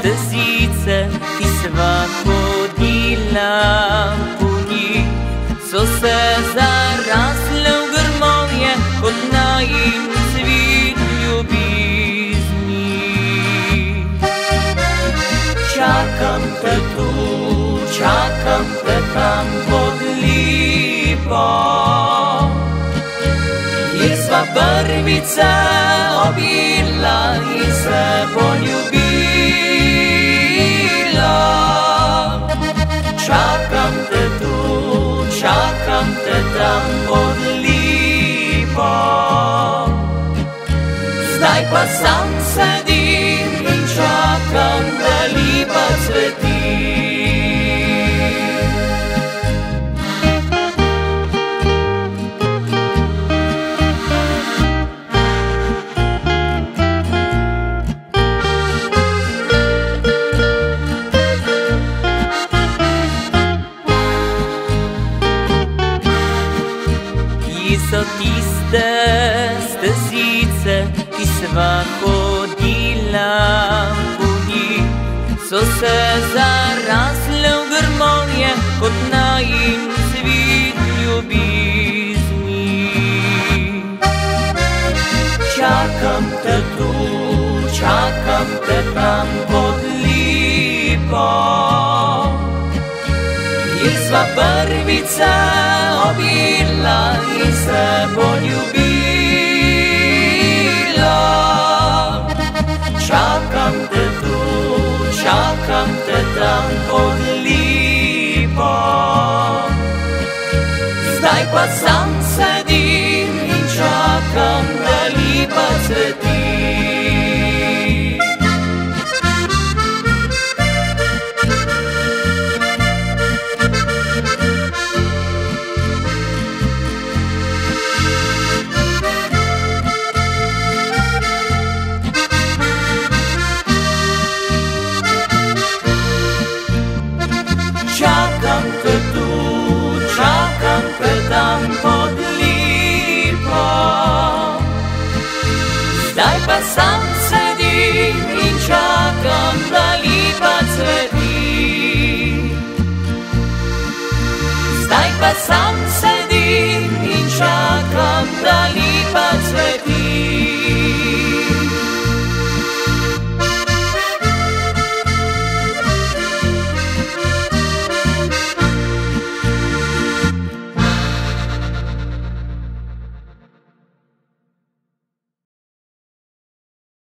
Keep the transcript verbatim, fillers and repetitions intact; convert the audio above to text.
stăziță ti sva hodila po njih, so se zarasle v grmovje kot najin cvet ljubezni. Čakam te tu, čakam te tam pod lipo, kjer sva prvice objela in se poljubila. Čakam te tu, čakam te tam pod lipo, zdaj pa sam sedim in čakam, da lipa cveti. So tiste stăzice, ki sva hodila po njih, so se zarasle v grmovje kot najin cvet ljubezni. Čakam te tu, čakam te tam pod lipo, kjer sva prvice objela in se poljubila. Čakam te tu, čakam te tam pod lipo, zdaj pa sam sedim in čakam, da lipa cveti. Čakam te tu, čakam te tam pod lipo, zdaj pa sam sedim in čakam, da lipa cveti. Zdaj pa sam